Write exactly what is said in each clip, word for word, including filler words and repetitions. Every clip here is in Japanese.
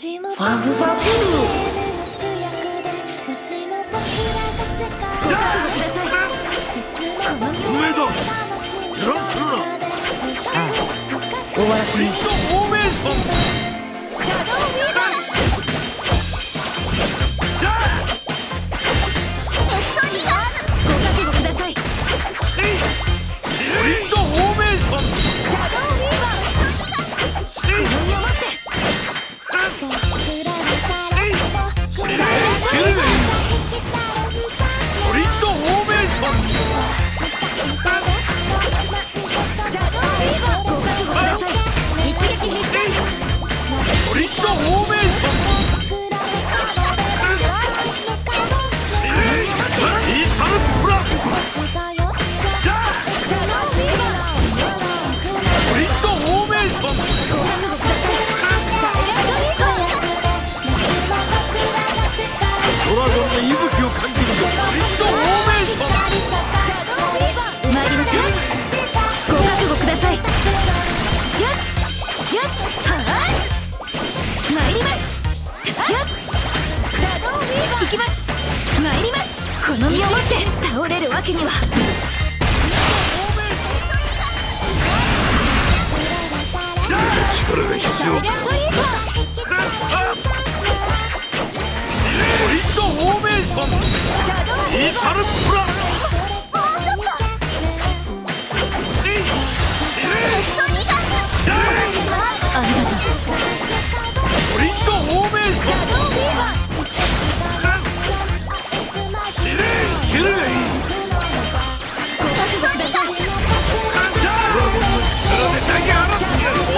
ファフファフご覚悟ください。 上だ。油断するな。 ああ、終わらせに。 フォーメーション。 シャドウウィーバー。ご覚悟ください。 トリンドフォーメーション。 シャドウウィーバー。この身をもってトリンドフォーメーション。 シャドウウィーバー。ご覚悟ください。一撃必殺。 トリンドフォーメーション。イーサルプラ。 シャドウウィーバー。 トリンドフォーメーション。 ご覚悟ください。サイレントウィーバー。 ドラゴンの息吹を感じるぞ。トリンドフォーメーション。 シャドウウィーバー。参りましょう。ご覚悟ください。やっやっはーい。参ります。やっシャドウウィーバー。行きます。参ります。この身をもって倒れるわけには。 力が必要。 サイレントウィーバー。 トリンドフォーメーション。 シャドウウィーバー。 イーサルプラ。 ありがとう。 トリンドフォーメーション。 シャドウウィーバー。 キルがいい。 ご覚悟ください。 ドラゴンの力で投げ払ってやる。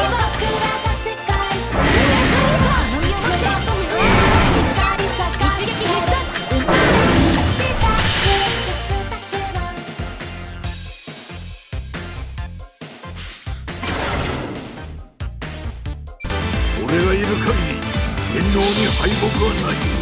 一撃必殺。 俺がいる限り天皇に敗北はない。